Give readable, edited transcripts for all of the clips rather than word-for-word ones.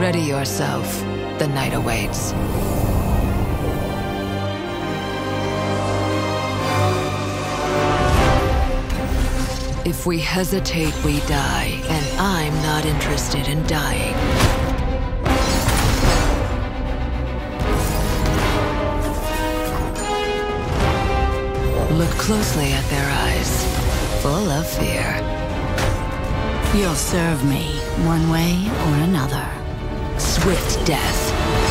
Ready yourself. The night awaits. If we hesitate, we die, and I'm not interested in dying. Look closely at their eyes, full of fear. You'll serve me, one way or another. Swift death.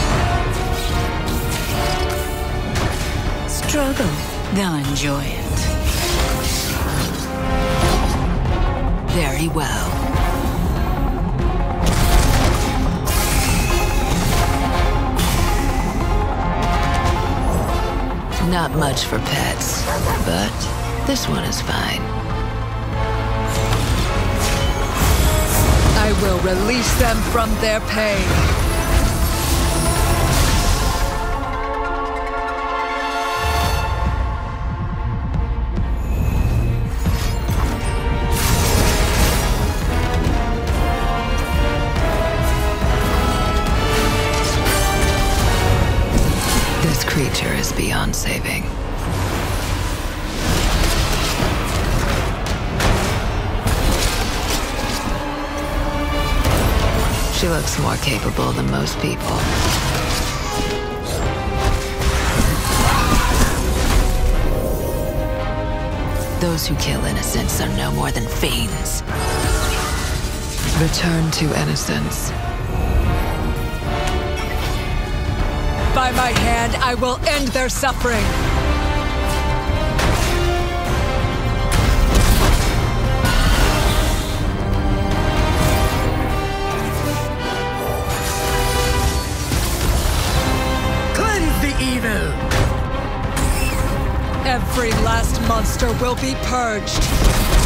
Struggle. They'll enjoy it. Very well. Not much for pets, but this one is fine. I will release them from their pain. This creature is beyond saving. She looks more capable than most people. Those who kill innocents are no more than fiends. Return to innocence. By my hand, I will end their suffering. Cleanse the evil! Every last monster will be purged.